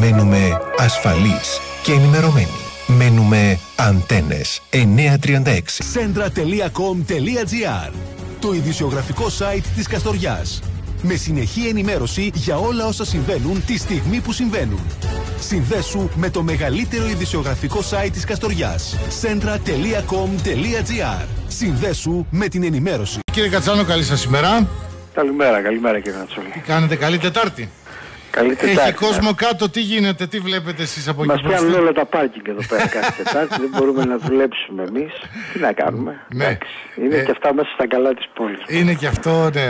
Μένουμε ασφαλείς και ενημερωμένοι. Μένουμε Αντένες 936. Centra.com.gr, το ειδησιογραφικό site της Καστοριάς. Με συνεχή ενημέρωση για όλα όσα συμβαίνουν τη στιγμή που συμβαίνουν. Συνδέσου με το μεγαλύτερο ειδησιογραφικό site της Καστοριάς. Centra.com.gr. Συνδέσου με την ενημέρωση. Κύριε Κατσάνο, καλή σας ημέρα. Καλημέρα κύριε Νατσόλη. Τι κάνετε, καλή Τετάρτη. Καλή Τετάρτη. Έχει κόσμο κάτω, τι γίνεται, τι βλέπετε εσείς από εκεί? Μας πιάνουν όλα τα πάρκινγκ εδώ πέρα κάθε Τετάρτη, δεν μπορούμε να δουλέψουμε εμείς. Τι να κάνουμε. Ναι. Εντάξει, είναι και αυτά μέσα στα καλά της πόλης. Είναι και αυτό, ναι.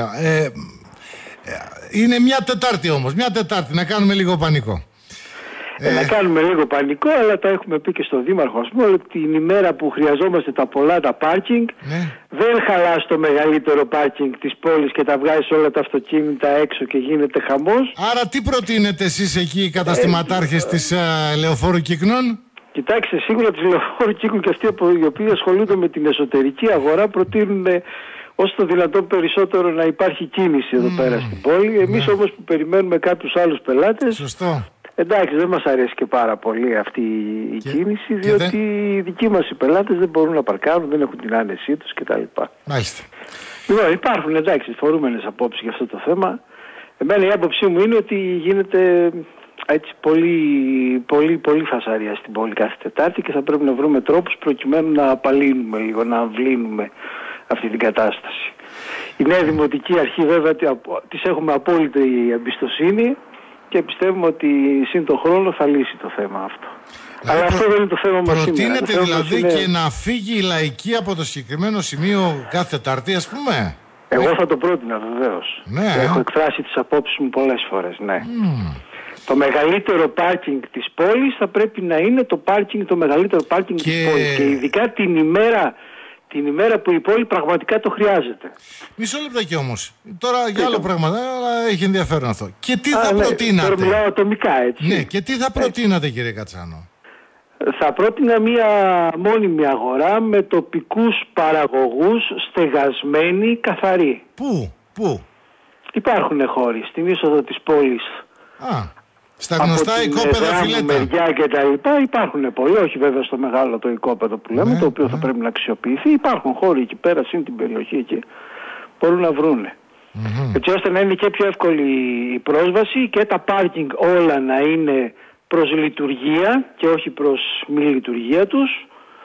Είναι μια Τετάρτη όμως, μια Τετάρτη, να κάνουμε λίγο πανικό. Να κάνουμε λίγο πανικό, αλλά τα έχουμε πει και στον Δήμαρχο, ας πούμε, ότι την ημέρα που χρειαζόμαστε τα πολλά τα πάρκινγκ, Ναι. δεν χαλάς το μεγαλύτερο πάρκινγκ της πόλης και τα βγάζεις όλα τα αυτοκίνητα έξω και γίνεται χαμός. Άρα τι προτείνετε εσείς εκεί οι καταστηματάρχες της Λεωφόρου Κύκνων? Κοιτάξτε, σίγουρα τις Λεωφόρου Κύκνων και αυτοί οι οποίοι ασχολούνται με την εσωτερική αγορά προτείνουν όσο το δυνατόν περισσότερο να υπάρχει κίνηση εδώ πέρα στην πόλη. Εμείς όμως που περιμένουμε κάποιους άλλους πελάτες. Σωστό. Εντάξει, δεν μας αρέσει και πάρα πολύ αυτή η κίνηση, διότι οι δικοί μας οι πελάτες δεν μπορούν να παρκάρουν, δεν έχουν την άνεσή τους κτλ. Μάλιστα. Λοιπόν, υπάρχουν εντάξει φορούμενες απόψεις για αυτό το θέμα. Εμένα η άποψή μου είναι ότι γίνεται έτσι πολύ φασαρία στην πόλη κάθε Τετάρτη και θα πρέπει να βρούμε τρόπους προκειμένου να απαλύνουμε λίγο, να αμβλύνουμε αυτή την κατάσταση. Η νέα Δημοτική Αρχή βέβαια της έχουμε απόλυτη εμπιστοσύνη και πιστεύουμε ότι σύν τον χρόνο θα λύσει το θέμα αυτό. Αλλά αυτό δεν είναι το θέμα μας σήμερα. Προτείνετε δηλαδή και να φύγει η λαϊκή από το συγκεκριμένο σημείο κάθε Τετάρτη, ας πούμε? Εγώ θα το πρότεινα βεβαίως. Ναι. Έχω εκφράσει τις απόψεις μου πολλές φορές, ναι. Το μεγαλύτερο πάρκινγκ της πόλης θα πρέπει να είναι το μεγαλύτερο πάρκινγκ της πόλης. Και ειδικά την ημέρα που η πόλη πραγματικά το χρειάζεται. Μισό λεπτάκι όμως. Τώρα για άλλο πράγμα, αλλά έχει ενδιαφέρον αυτό. Και τι θα προτείνατε? Τώρα μιλάω ατομικά, έτσι. Ναι, και τι θα προτείνατε, κύριε Κατσάνο? Θα πρότεινα μια μόνιμη αγορά με τοπικούς παραγωγούς, στεγασμένοι, καθαροί. Πού? Υπάρχουν χώροι στην είσοδο της πόλης. Στα γνωστά οικόπεδα φιλέτα. Μεριά και τα λοιπά υπάρχουν πολλοί, όχι βέβαια στο μεγάλο το οικόπεδο που λέμε, το οποίο θα πρέπει να αξιοποιηθεί. Υπάρχουν χώροι εκεί πέρα, συν την περιοχή εκεί, μπορούν να βρούνε. Έτσι ώστε να είναι και πιο εύκολη η πρόσβαση και τα πάρκινγκ όλα να είναι προς λειτουργία και όχι προς μη λειτουργία τους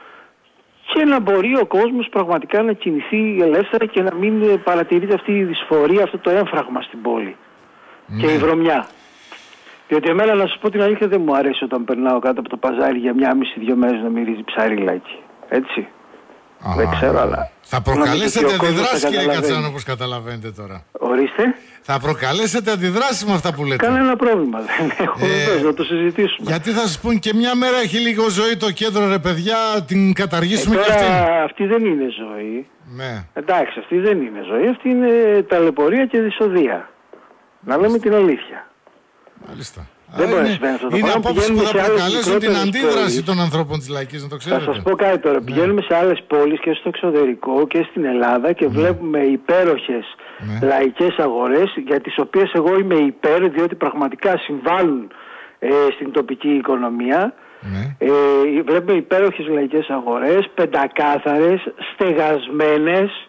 και να μπορεί ο κόσμος πραγματικά να κινηθεί ελεύθερα και να μην παρατηρείται αυτή η δυσφορία, αυτό το έμφραγμα στην πόλη και η βρωμιά. Διότι εμένα, να σας πω την αλήθεια, δεν μου αρέσει όταν περνάω κάτω από το παζάρι για 1,5-2 μέρες να μυρίζει ψαρίλακι. Έτσι. Δεν ξέρω, αλλά... Θα προκαλέσετε αντιδράσεις, κύριε Κατσάνο, όπως καταλαβαίνετε τώρα. Ορίστε. Θα προκαλέσετε αντιδράσεις με αυτά που λέτε. Κανένα πρόβλημα δεν έχω, να το συζητήσουμε. Γιατί θα σας πούν και μια μέρα έχει λίγο ζωή το κέντρο, ρε παιδιά, την καταργήσουμε και αυτήν. Αυτή δεν είναι ζωή. Ναι. Εντάξει, αυτή δεν είναι ζωή, αυτή είναι ταλαιπωρία και δυσοδεία. Να λέμε την αλήθεια. Μάλιστα. Δεν μπορεί να συμβαίνει αυτό το είναι πράγμα. απόψεις που θα προκαλέσουν την αντίδραση των ανθρώπων της λαϊκής, να το ξέρετε. Θα σας πω κάτι τώρα. Πηγαίνουμε σε άλλες πόλεις και στο εξωτερικό και στην Ελλάδα και βλέπουμε υπέροχες λαϊκές αγορές, για τις οποίες εγώ είμαι υπέρ, διότι πραγματικά συμβάλλουν στην τοπική οικονομία. Βλέπουμε υπέροχες λαϊκές αγορές, πεντακάθαρες, στεγασμένες,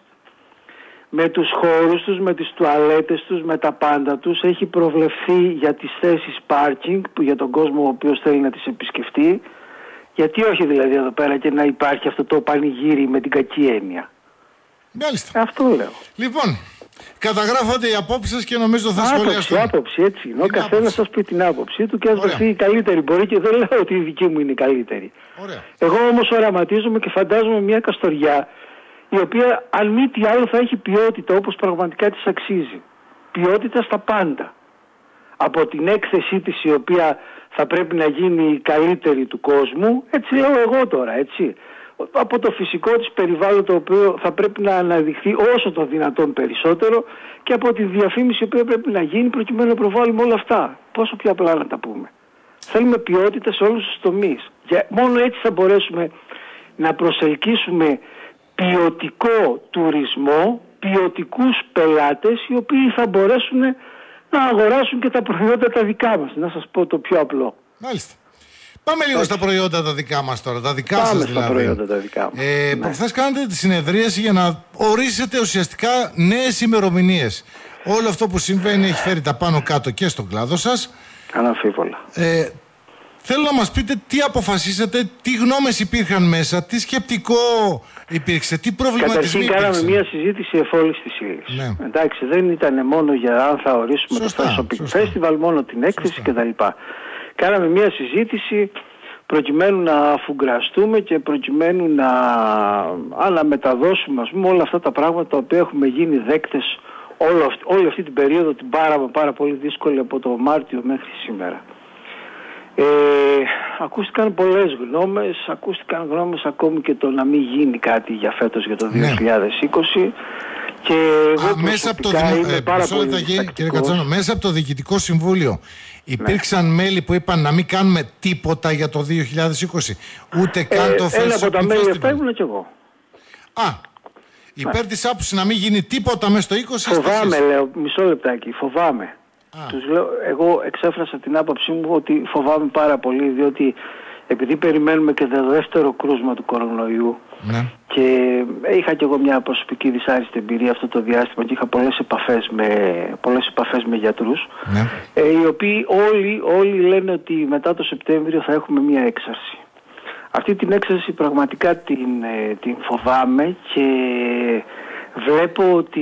με τους χώρους τους, με τις τουαλέτες τους, με τα πάντα τους. Έχει προβλεφθεί για τις θέσεις πάρκινγκ που για τον κόσμο ο οποίος θέλει να τις επισκεφτεί. Γιατί όχι δηλαδή εδώ πέρα και να υπάρχει αυτό το πανηγύρι με την κακή έννοια. Μάλιστα. Αυτό λέω. Λοιπόν, καταγράφονται οι απόψεις και νομίζω θα σχολιαστούν. Άποψη, έτσι είναι. Ο καθένας σας πει την άποψή του και ας βρεθεί η καλύτερη. Μπορεί και δεν λέω ότι η δική μου είναι η καλύτερη. Ωραία. Εγώ όμως οραματίζομαι και φαντάζομαι μια Καστοριά η οποία αν μη τι άλλο θα έχει ποιότητα όπως πραγματικά της αξίζει. Ποιότητα στα πάντα. Από την έκθεσή της η οποία θα πρέπει να γίνει η καλύτερη του κόσμου, έτσι λέω εγώ τώρα, έτσι. Από το φυσικό της περιβάλλον το οποίο θα πρέπει να αναδειχθεί όσο το δυνατόν περισσότερο και από τη διαφήμιση η οποία πρέπει να γίνει προκειμένου να προβάλλουμε όλα αυτά. Πόσο πιο απλά να τα πούμε. Θέλουμε ποιότητα σε όλους τους τομείς. Μόνο έτσι θα μπορέσουμε να προσελκύσουμε ποιοτικό τουρισμό, ποιοτικούς πελάτες οι οποίοι θα μπορέσουν να αγοράσουν και τα προϊόντα τα δικά μας. Να σας πω το πιο απλό. Μάλιστα. Πάμε λίγο στα προϊόντα τα δικά μας τώρα, τα δικά σας δηλαδή. Πάμε στα προϊόντα τα δικά μας. Προχθές κάνετε τη συνεδρίαση για να ορίσετε ουσιαστικά νέες ημερομηνίες. Όλο αυτό που συμβαίνει έχει φέρει τα πάνω κάτω και στον κλάδο σας. Αναμφίβολα. Θέλω να μας πείτε τι αποφασίσατε, τι γνώμες υπήρχαν μέσα, τι σκεπτικό υπήρξε, τι προβληματισμοί υπήρξαν. Καταρχήν κάναμε μια συζήτηση εφόλης της ύλης. Ναι. Εντάξει, δεν ήταν μόνο για αν θα ορίσουμε το festival, μόνο την έκθεση κτλ. Κάναμε μια συζήτηση προκειμένου να αφουγκραστούμε και προκειμένου να αναμεταδώσουμε, ας πούμε, όλα αυτά τα πράγματα τα οποία έχουμε γίνει δέκτες όλη αυτή την περίοδο, την πάρα πολύ δύσκολη από το Μάρτιο μέχρι σήμερα. Ακούστηκαν πολλές γνώμες, ακόμη και το να μην γίνει κάτι για φέτος, για το 2020. Και εγώ μέσα από το μέσα από το Διοικητικό Συμβούλιο υπήρξαν μέλη που είπαν να μην κάνουμε τίποτα για το 2020, ούτε καν το Festival. Ένα από τα μέλη αυτά ήμουν και εγώ. Υπέρ της άποψης να μην γίνει τίποτα μέσα στο 20. Φοβάμαι, λέω, μισό λεπτάκι, φοβάμαι. Τους λέω, εγώ εξέφρασα την άποψή μου ότι φοβάμαι πάρα πολύ, διότι επειδή περιμένουμε και το δεύτερο κρούσμα του κορονοϊού, και είχα και εγώ μια προσωπική δυσάρεστη εμπειρία αυτό το διάστημα και είχα πολλές επαφές με γιατρούς, οι οποίοι όλοι λένε ότι μετά το Σεπτέμβριο θα έχουμε μια έξαρση. Αυτή την έξαρση πραγματικά την φοβάμαι και βλέπω ότι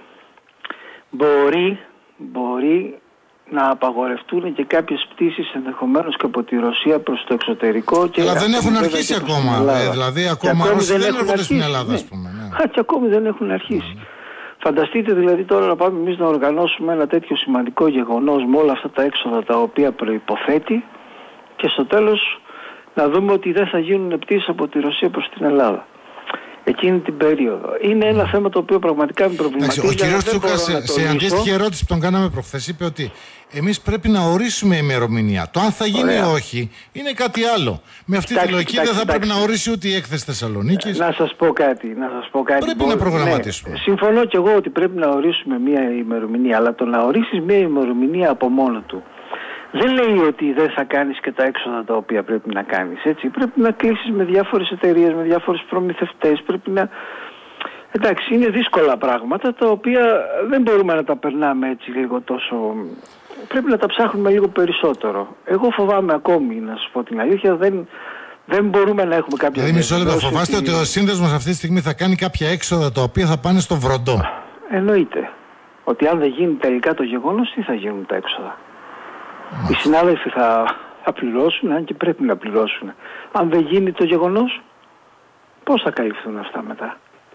μπορεί να απαγορευτούν και κάποιες πτήσεις ενδεχομένως και από τη Ρωσία προς το εξωτερικό. Αλλά δεν έχουν αρχίσει ακόμα. Δηλαδή ακόμα Ρώσοι δεν έρχονται στην Ελλάδα, ας πούμε. Και ακόμη δεν έχουν αρχίσει. Φανταστείτε δηλαδή τώρα να πάμε εμείς να οργανώσουμε ένα τέτοιο σημαντικό γεγονός με όλα αυτά τα έξοδα τα οποία προϋποθέτει και στο τέλος να δούμε ότι δεν θα γίνουν πτήσεις από τη Ρωσία προς την Ελλάδα εκείνη την περίοδο. Είναι ένα θέμα το οποίο πραγματικά με προβληματίζει. Ο κ. Τσούκας σε αντίστοιχη ερώτηση που τον κάναμε προχθές είπε ότι εμείς πρέπει να ορίσουμε ημερομηνία. Το αν θα γίνει ή όχι είναι κάτι άλλο. Με αυτή τη λογική δεν θα πρέπει να ορίσει ούτε η έκθεση Θεσσαλονίκης. Να σας πω κάτι. Πρέπει να προγραμματίσουμε. Συμφωνώ και εγώ ότι πρέπει να ορίσουμε μια ημερομηνία, αλλά το να ορίσεις μια ημερομηνία από μόνο του δεν λέει ότι δεν θα κάνεις και τα έξοδα τα οποία πρέπει να κάνεις, έτσι. Πρέπει να κλείσεις με διάφορες εταιρείες, με διάφορες προμηθευτές, πρέπει να... Εντάξει, είναι δύσκολα πράγματα τα οποία δεν μπορούμε να τα περνάμε έτσι λίγο τόσο... Πρέπει να τα ψάχνουμε λίγο περισσότερο. Εγώ φοβάμαι ακόμη, να σας πω την αλήθεια, δεν μπορούμε να έχουμε κάποια... Δηλαδή μισό λεπτό, φοβάστε ότι ο σύνδεσμος αυτή τη στιγμή θα κάνει κάποια έξοδα τα οποία θα πάνε στο βροντό. Εννοείται. Ότι αν δεν γίνει τελικά το γεγονός, τι θα γίνουν τα έξοδα. Οι συνάδελφοι θα πληρώσουν, αν και πρέπει να πληρώσουν. Αν δεν γίνει το γεγονός, πώς θα καλυφθούν αυτά μετά.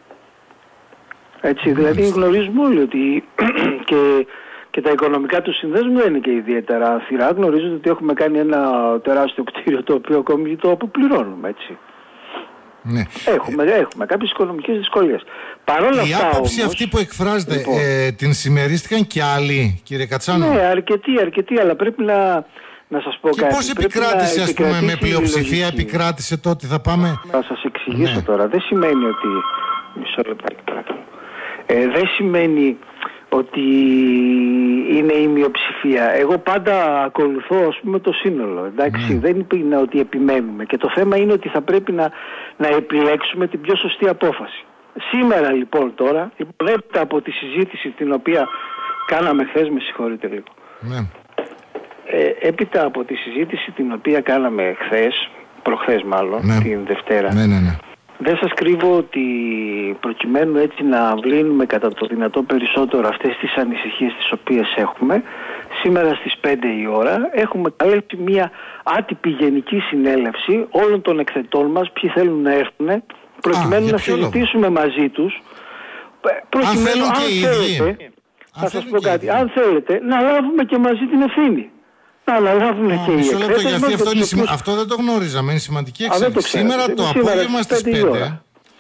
Έτσι, δηλαδή γνωρίζουμε όλοι ότι και τα οικονομικά του συνδέσμου δεν είναι και ιδιαίτερα αυστηρά. Γνωρίζετε ότι έχουμε κάνει ένα τεράστιο κτίριο το οποίο ακόμη το αποπληρώνουμε, έτσι. Ναι. Έχουμε κάποιες οικονομικές δυσκολίες. Παρόλα η αυτά, άποψη όμως, αυτή που εκφράζεται, λοιπόν, την συμμερίστηκαν και άλλοι, κύριε Κατσάνο. Ναι, αρκετοί, αλλά πρέπει να σας πω και κάτι. Και πώς επικράτησε, ας πούμε, με πλειοψηφία επικράτησε το ότι θα πάμε... Θα σας εξηγήσω τώρα. Δεν σημαίνει ότι... Μισό λεπτάκι παρακαλώ. Δεν σημαίνει ότι είναι η μειοψηφία. Εγώ πάντα ακολουθώ, ας πούμε, το σύνολο. Εντάξει, δεν είναι ότι επιμένουμε. Και το θέμα είναι ότι θα πρέπει να επιλέξουμε την πιο σωστή απόφαση. Σήμερα λοιπόν τώρα, έπειτα από τη συζήτηση την οποία κάναμε χθες, με συγχωρείτε λίγο. Ναι. Έπειτα από τη συζήτηση την οποία κάναμε προχθές μάλλον, την Δευτέρα, δεν σας κρύβω ότι προκειμένου έτσι να βλύνουμε κατά το δυνατό περισσότερο αυτές τις ανησυχίες τις οποίες έχουμε, σήμερα στις 5 η ώρα έχουμε καλέσει μια άτυπη γενική συνέλευση όλων των εκθετών μας, ποιοι θέλουν να έρθουν, προκειμένου να συζητήσουμε μαζί τους, προκειμένου θα σας πω κάτι, αν θέλετε να λάβουμε και μαζί την ευθύνη. Να αναλάβουν και οι εκθέτες μας. Αυτό δεν το γνωρίζαμε, είναι σημαντική εξέλιξη. Σήμερα το απόγευμα στις 5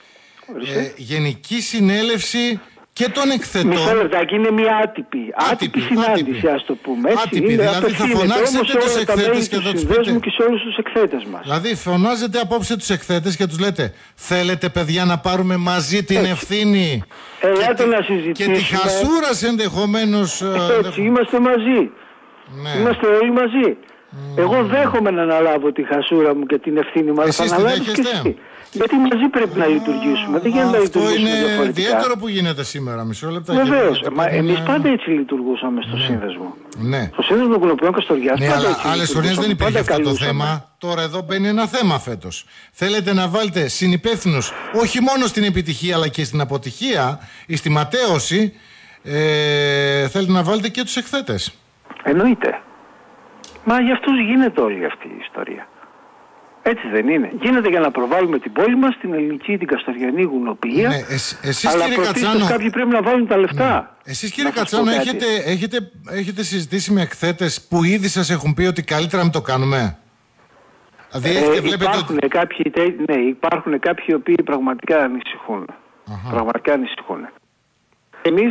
γενική συνέλευση και των εκθετών. Μισό λεπτάκι, είναι μια άτυπη συνάντηση, ας το πούμε. Άτυπη, δηλαδή θα φωνάξετε τους εκθέτες και θα τους πείτε. Και σε όλους τους εκθέτες μας. Δηλαδή φωνάζετε απόψε τους εκθέτες και τους λέτε, θέλετε παιδιά να πάρουμε μαζί την ευθύνη και τη χασούρας ενδεχομένως. Έτσι, είμαστε μαζί. Ναι. Είμαστε όλοι μαζί. Εγώ δέχομαι να αναλάβω τη χασούρα μου και την ευθύνη μου, αλλά θα αναλάβεις και εσύ. Γιατί μαζί πρέπει να λειτουργήσουμε. Δεν γίνεται να λειτουργήσουμε διαφορετικά. Αυτό είναι ιδιαίτερο που γίνεται σήμερα. Μισό λεπτό. Βεβαίως. Εμείς πάντα έτσι λειτουργούσαμε στο σύνδεσμο. Ναι. Στο σύνδεσμο Κολοπιών Καστοριάς. Ναι, αλλά άλλες φορές δεν υπήρχε αυτό το θέμα. Τώρα εδώ μπαίνει ένα θέμα φέτος. Θέλετε να βάλετε συνυπεύθυνους όχι μόνο στην επιτυχία αλλά και στην αποτυχία ή στη ματέωση. Θέλετε να βάλετε και τους εκθέτες. Εννοείται. Μα για αυτούς γίνεται όλη αυτή η ιστορία. Έτσι δεν είναι. Γίνεται για να προβάλλουμε την πόλη μας, την ελληνική, την καστοριανή γουνοποιία. Ναι, εσείς, αλλά κύριε Κατσάνο, κάποιοι πρέπει να βάλουν τα λεφτά. Ναι. Εσείς κύριε Κατσάνο έχετε συζητήσει με εκθέτες που ήδη σας έχουν πει ότι καλύτερα να μην το κάνουμε? Δηλαδή υπάρχουν κάποιοι οι οποίοι πραγματικά ανησυχούν. Πραγματικά ανησυχούν. Εμείς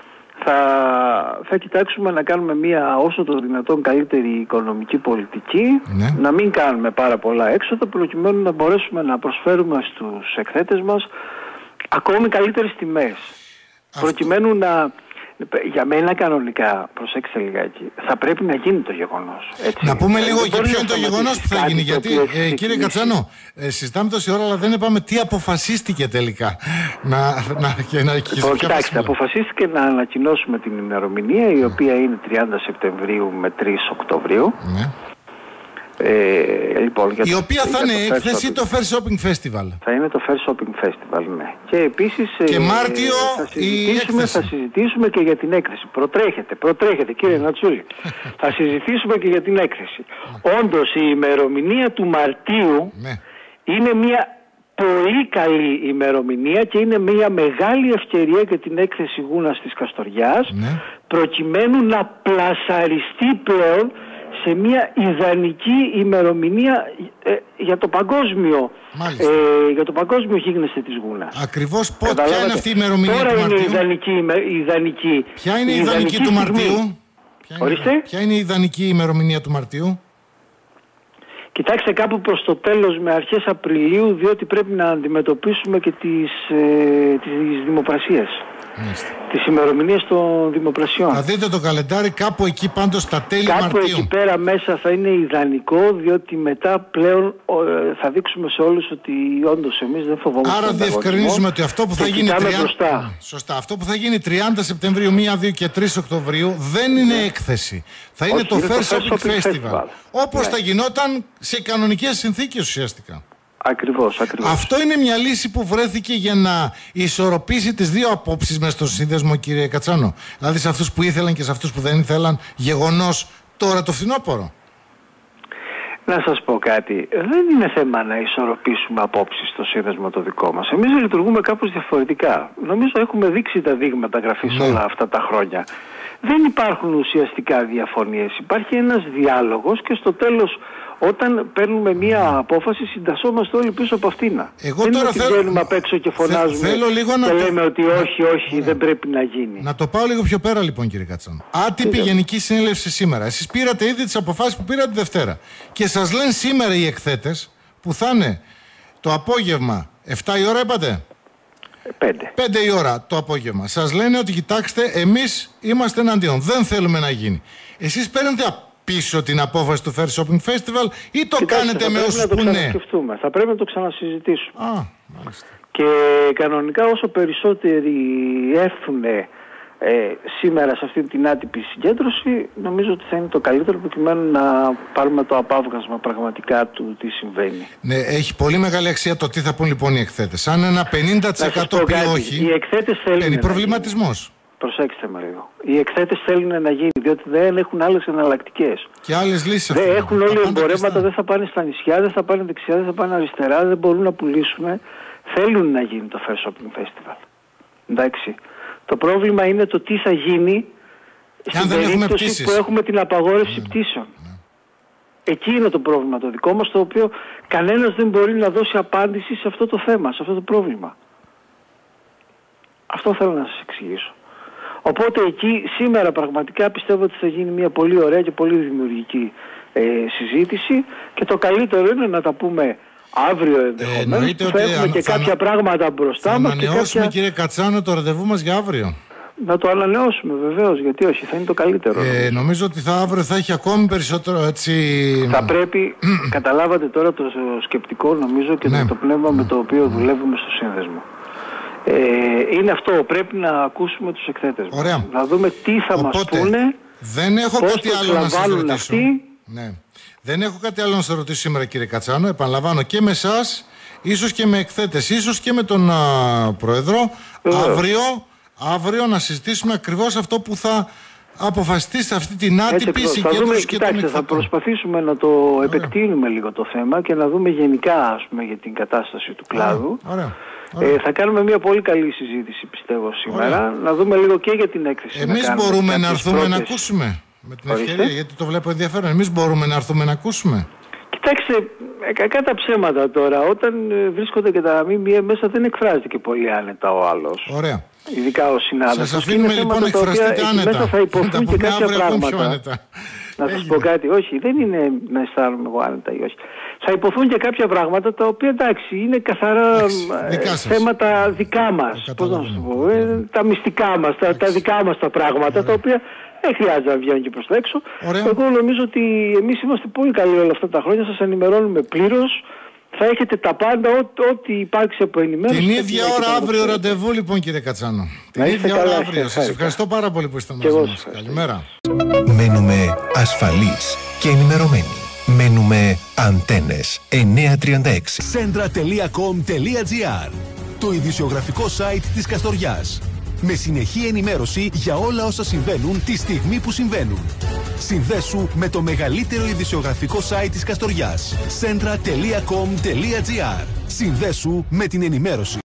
θα κοιτάξουμε να κάνουμε μια όσο το δυνατόν καλύτερη οικονομική πολιτική, να μην κάνουμε πάρα πολλά έξοδα προκειμένου να μπορέσουμε να προσφέρουμε στους εκθέτες μας ακόμη καλύτερες τιμές. Προκειμένου για μένα κανονικά, προσέξτε λιγάκι, θα πρέπει να γίνει το γεγονός. Έτσι. Να πούμε λίγο για ποιο είναι το γεγονός που θα γίνει. Γιατί, κύριε Κατσάνο, συζητάμε τόση ώρα, αλλά δεν είπαμε τι αποφασίστηκε τελικά. Κοιτάξτε, αποφασίστηκε να ανακοινώσουμε την ημερομηνία, η οποία είναι 30 Σεπτεμβρίου με 3 Οκτωβρίου. Ναι. Λοιπόν, η οποία θα είναι έκθεση το Fair Shopping Festival. Θα είναι το Fair Shopping Festival, ναι. Και επίσης και Μάρτιο θα συζητήσουμε και για την έκθεση. Προτρέχετε κύριε Νατσούλη. Θα συζητήσουμε και για την έκθεση. Όντως η ημερομηνία του Μαρτίου είναι μια πολύ καλή ημερομηνία και είναι μια μεγάλη ευκαιρία για την έκθεση Γούνας της Καστοριάς, προκειμένου να πλασαριστεί πλέον σε μια ιδανική ημερομηνία για το παγκόσμιο γίγνεσθε της Γούνας. Ακριβώς ποια είναι αυτή η ημερομηνία του Μαρτίου? ιδανική. Ποια είναι η ιδανική του Μαρτίου? Ποια είναι η ιδανική ημερομηνία του Μαρτίου? Κοιτάξτε, κάπου προς το τέλος με αρχές Απριλίου, διότι πρέπει να αντιμετωπίσουμε και τις δημοπρασίες. Τις ημερομηνίες των δημοπρασιών. Θα δείτε το καλεντάρι κάπου εκεί πάντως στα τέλη Μαρτίου. Κάπου εκεί πέρα μέσα θα είναι ιδανικό, διότι μετά πλέον θα δείξουμε σε όλους ότι όντως εμείς δεν φοβόμαστε. Άρα διευκρινίζουμε ότι αυτό που θα γίνει 30 Σεπτεμβρίου, 1, 2 και 3 Οκτωβρίου δεν είναι έκθεση. Θα είναι το Fair Shopping Festival. Όπως θα γινόταν σε κανονικές συνθήκες ουσιαστικά. Ακριβώς. Αυτό είναι μια λύση που βρέθηκε για να ισορροπήσει τις δύο απόψεις μες στο σύνδεσμο, κύριε Κατσάνο. Δηλαδή σε αυτούς που ήθελαν και σε αυτούς που δεν ήθελαν γεγονός τώρα το φθινόπωρο. Να σας πω κάτι. Δεν είναι θέμα να ισορροπήσουμε απόψεις στο σύνδεσμο το δικό μας. Εμείς λειτουργούμε κάπως διαφορετικά. Νομίζω έχουμε δείξει τα δείγματα γραφής όλα αυτά τα χρόνια. Δεν υπάρχουν ουσιαστικά διαφωνίες. Υπάρχει ένας διάλογος και στο τέλος, όταν παίρνουμε μία απόφαση, συντασσόμαστε όλοι πίσω από αυτήν. Εγώ τώρα βγαίνουμε απ' έξω και φωνάζουμε και λέμε ότι όχι, δεν πρέπει να γίνει. Να το πάω λίγο πιο πέρα λοιπόν, κύριε Κατσάνο. Άτυπη Γενική Συνέλευση σήμερα. Εσείς πήρατε ήδη τις αποφάσεις που πήρατε Δευτέρα. Και σας λένε σήμερα οι εκθέτες που θα είναι το απόγευμα, 7 η ώρα είπατε? 5 η ώρα το απόγευμα. Σας λένε ότι κοιτάξτε, εμείς είμαστε εναντίον. Δεν θέλουμε να γίνει. Εσείς παίρνετε πίσω την απόφαση του Fair Shopping Festival ή το κάνετε με όσους που ναι? Θα πρέπει να το ξανασυζητήσουμε. Και κανονικά όσο περισσότεροι έρθουν σήμερα σε αυτή την άτυπη συγκέντρωση, νομίζω ότι θα είναι το καλύτερο προκειμένου να πάρουμε το απάβγασμα πραγματικά του τι συμβαίνει. Ναι, έχει πολύ μεγάλη αξία το τι θα πούν λοιπόν οι εκθέτες. Αν ένα 50% πει όχι, οι εκθέτες θέλουν προβληματισμός. Προσέξτε με λίγο. Οι εκθέτες θέλουν να γίνει, διότι δεν έχουν άλλες εναλλακτικές. Και άλλες λύσεις. Δεν έχουν όλοι εμπορεύματα, δεν θα πάνε στα νησιά, δεν θα πάνε δεξιά, δεν θα πάνε αριστερά, δεν μπορούν να πουλήσουν. Θέλουν να γίνει το Fair Shopping Festival. Εντάξει. Το πρόβλημα είναι το τι θα γίνει στην περίπτωση που έχουμε την απαγόρευση πτήσεων. Εκεί είναι το πρόβλημα το δικό μας, το οποίο κανένας δεν μπορεί να δώσει απάντηση σε αυτό το θέμα, σε αυτό το πρόβλημα. Αυτό θέλω να σας εξηγήσω. Οπότε εκεί σήμερα πραγματικά πιστεύω ότι θα γίνει μια πολύ ωραία και πολύ δημιουργική συζήτηση και το καλύτερο είναι να τα πούμε αύριο ενδεχομένως, που θα έχουμε και κάποια πράγματα μπροστά μας. Θα ανανεώσουμε κύριε Κατσάνο το ραντεβού μας για αύριο. Να το ανανεώσουμε βεβαίως, γιατί όχι, θα είναι το καλύτερο. Νομίζω ότι αύριο θα έχει ακόμη περισσότερο έτσι... Θα πρέπει, καταλάβατε τώρα το σκεπτικό νομίζω και το πνεύμα με το οποίο δουλεύουμε στο σύνδεσμο. Είναι αυτό, πρέπει να ακούσουμε τους εκθέτες μας. Ωραία. Να δούμε τι θα μας πούνε, δεν έχω πώς κάτι το άλλο να σας ρωτήσω. αυτοί. Ναι. Δεν έχω κάτι άλλο να σας ρωτήσω σήμερα, κύριε Κατσάνο. Επαναλαμβάνω, και με εσάς, ίσως και με εκθέτες, ίσως και με τον Πρόεδρο. Αύριο να συζητήσουμε ακριβώς αυτό που θα αποφασιστεί σε αυτή την άτυπη συγκέντρωση και τον εκθέτων. Θα προσπαθήσουμε να το επεκτείνουμε λίγο το θέμα και να δούμε γενικά, ας πούμε, για την κατάσταση του κλάδου. Ωραία. Θα κάνουμε μια πολύ καλή συζήτηση, πιστεύω, σήμερα. Να δούμε λίγο και για την έκθεση. Εμείς μπορούμε να έρθουμε να ακούσουμε με την ευκαιρία, γιατί το βλέπω ενδιαφέρον. Εμείς μπορούμε να έρθουμε να ακούσουμε. Κοιτάξτε, κακά τα ψέματα τώρα. Όταν βρίσκονται και τα ΜΜΕ μέσα, δεν εκφράζεται και πολύ άνετα ο άλλος. Ωραία. Ειδικά ο συνάδελφος. Σας αφήνουμε λοιπόν να εκφραστείτε άνετα. Μέσα θα υποθούν και κάποια πράγματα. Να σας πω κάτι, όχι, δεν είναι να αισθάνομαι εγώ άνετα ή όχι. Θα υποθούν και κάποια πράγματα τα οποία, εντάξει, είναι καθαρά θέματα δικά μας. Πώς να σου πω, τα μυστικά μας, τα δικά μας τα πράγματα, τα οποία δεν χρειάζεται να βγαίνουν και προς τα έξω. Εγώ νομίζω ότι εμείς είμαστε πολύ καλοί όλα αυτά τα χρόνια, σας ενημερώνουμε πλήρως. Θα έχετε τα πάντα, ό,τι υπάρξει από ενημέρωση. Την ίδια ώρα αύριο ραντεβού λοιπόν, κύριε Κατσάνο. Την ίδια ώρα αύριο. Σας ευχαριστώ πάρα πολύ που είστε μαζί μας. Καλημέρα. Μένουμε ασφαλείς και ενημερωμένοι. Μένουμε Αντένες 936. Centra.com.gr, το ειδησιογραφικό site της Καστοριάς. Με συνεχή ενημέρωση για όλα όσα συμβαίνουν τη στιγμή που συμβαίνουν. Συνδέσου με το μεγαλύτερο ειδησιογραφικό site της Καστοριάς. Centra.com.gr. Συνδέσου με την ενημέρωση.